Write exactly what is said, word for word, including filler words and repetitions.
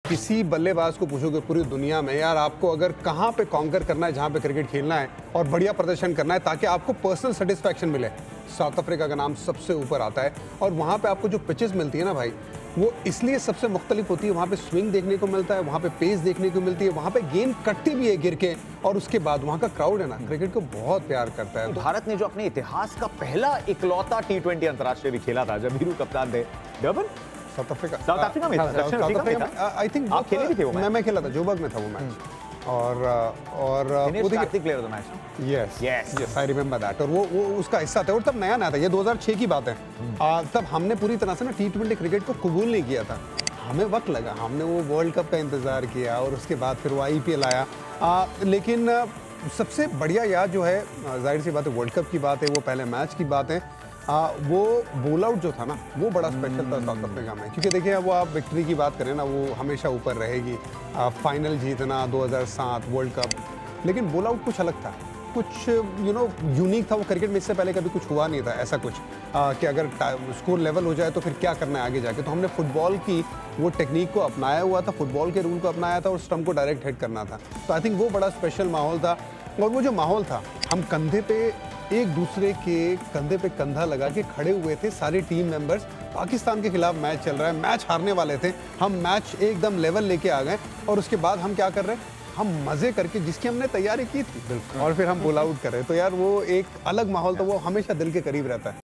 किसी बल्लेबाज को पूछोगे पूरी दुनिया में, यार आपको अगर कहाँ पे कॉन्कर करना है, जहाँ पे क्रिकेट खेलना है और बढ़िया प्रदर्शन करना है ताकि आपको पर्सनल सेटिस्फैक्शन मिले, साउथ अफ्रीका का नाम सबसे ऊपर आता है। और वहाँ पे आपको जो पिचेस मिलती है ना भाई, वो इसलिए सबसे मुख्तलिफ होती है। वहाँ पे स्विंग देखने को मिलता है, वहाँ पे पेस देखने को मिलती है, वहाँ पे गेंद कटती भी है गिर के, और उसके बाद वहाँ का क्राउड है ना, क्रिकेट को बहुत प्यार करता है। तो भारत ने जो अपने इतिहास का पहला इकलौता टी ट्वेंटी अंतर्राष्ट्रीय भी खेला था, जब वीरू कप्तान थे, Durban South Africa South Africa में था, दक्षिण अफ्रीका में था। आई थिंक आप खेले भी थे वो मैच? मैं मैं खेला था, जोबर्ग में था वो मैच। और और वो Karthik player of the match. Yes yes yes, I remember that. और वो वो उसका हिस्सा था, और तब नया नया था, ये दो हज़ार छह की बात है। आ, तब हमने पूरी तरह से ना टी ट्वेंटी क्रिकेट को कबूल नहीं किया था, हमें वक्त लगा, हमने वो वर्ल्ड कप का इंतजार किया और उसके बाद फिर वो आई पी एल आया। आ, लेकिन सबसे बढ़िया याद जो है, जाहिर सी बात है वर्ल्ड कप की बात है, वो पहले मैच की बात है। आ, वो बोल आउट जो था ना, वो बड़ा स्पेशल था साउथ अफ्रीका में, क्योंकि देखिए वो आप विक्ट्री की बात करें ना, वो हमेशा ऊपर रहेगी। आ, फाइनल जीतना दो हज़ार सात वर्ल्ड कप, लेकिन बोल आउट कुछ अलग था, कुछ यू नो यूनिक था। वो क्रिकेट में इससे पहले कभी कुछ हुआ नहीं था ऐसा कुछ, आ, कि अगर स्कोर लेवल हो जाए तो फिर क्या करना है आगे जाके। तो हमने फुटबॉल की वो टेक्निक को अपनाया हुआ था, फुटबॉल के रूल को अपनाया था और स्टंप को डायरेक्ट हिट करना था। तो आई थिंक वो बड़ा स्पेशल माहौल था। और वो जो माहौल था, हम कंधे पे एक दूसरे के कंधे पे कंधा लगा के खड़े हुए थे सारे टीम मेंबर्स। पाकिस्तान के खिलाफ मैच चल रहा है, मैच हारने वाले थे हम, मैच एकदम लेवल लेके आ गए, और उसके बाद हम क्या कर रहे हैं, हम मजे करके जिसकी हमने तैयारी की थी और फिर हम बोल आउट कर रहे हैं। तो यार वो एक अलग माहौल था, वो हमेशा दिल के करीब रहता है।